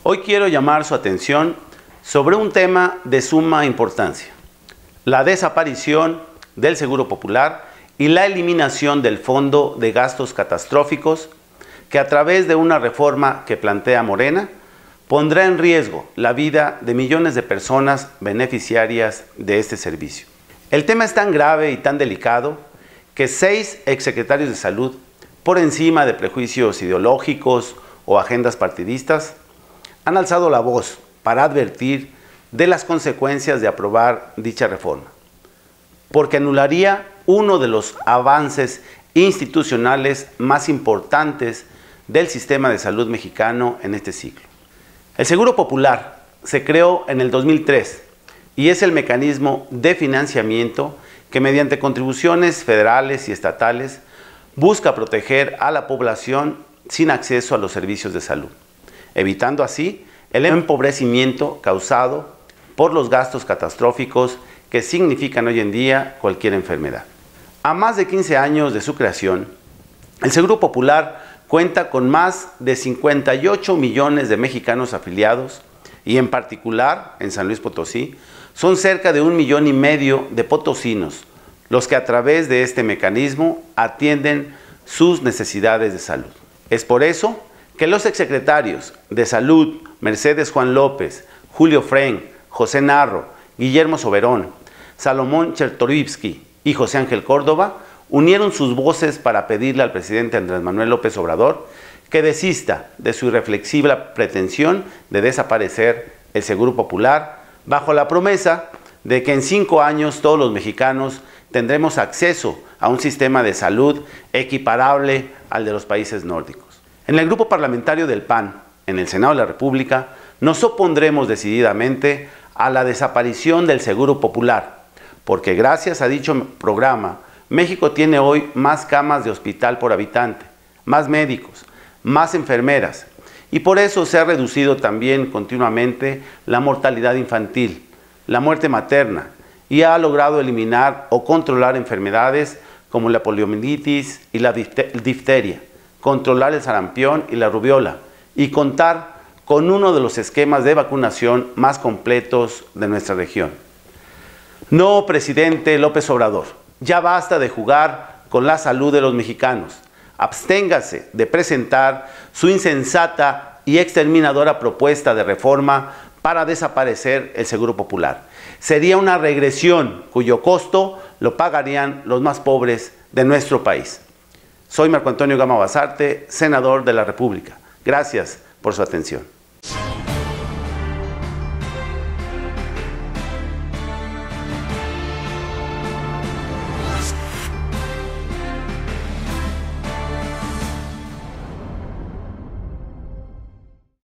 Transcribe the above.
Hoy quiero llamar su atención sobre un tema de suma importancia: la desaparición del Seguro Popular y la eliminación del Fondo de Gastos Catastróficos, que a través de una reforma que plantea Morena, pondrá en riesgo la vida de millones de personas beneficiarias de este servicio. El tema es tan grave y tan delicado que 6 exsecretarios de Salud, por encima de prejuicios ideológicos o agendas partidistas, han alzado la voz para advertir de las consecuencias de aprobar dicha reforma, porque anularía uno de los avances institucionales más importantes del sistema de salud mexicano en este siglo. El Seguro Popular se creó en el 2003 y es el mecanismo de financiamiento que, mediante contribuciones federales y estatales, busca proteger a la población sin acceso a los servicios de salud, evitando así el empobrecimiento causado por los gastos catastróficos que significan hoy en día cualquier enfermedad. A más de 15 años de su creación, el Seguro Popular cuenta con más de 58 millones de mexicanos afiliados y, en particular en San Luis Potosí, son cerca de 1,5 millones de potosinos los que a través de este mecanismo atienden sus necesidades de salud. Es por eso que los exsecretarios de Salud, Mercedes Juan López, Julio Fren, José Narro, Guillermo Soberón, Salomón Chertorivsky y José Ángel Córdoba unieron sus voces para pedirle al presidente Andrés Manuel López Obrador que desista de su irreflexible pretensión de desaparecer el Seguro Popular, bajo la promesa de que en 5 años todos los mexicanos tendremos acceso a un sistema de salud equiparable al de los países nórdicos. En el grupo parlamentario del PAN, en el Senado de la República, nos opondremos decididamente a la desaparición del Seguro Popular, porque gracias a dicho programa, México tiene hoy más camas de hospital por habitante, más médicos, más enfermeras, y por eso se ha reducido también continuamente la mortalidad infantil, la muerte materna, y ha logrado eliminar o controlar enfermedades como la poliomielitis y la difteria, controlar el sarampión y la rubiola, y contar con uno de los esquemas de vacunación más completos de nuestra región. No, presidente López Obrador, ya basta de jugar con la salud de los mexicanos. Absténgase de presentar su insensata y exterminadora propuesta de reforma para desaparecer el Seguro Popular. Sería una regresión cuyo costo lo pagarían los más pobres de nuestro país. Soy Marco Antonio Gama Basarte, senador de la República. Gracias por su atención.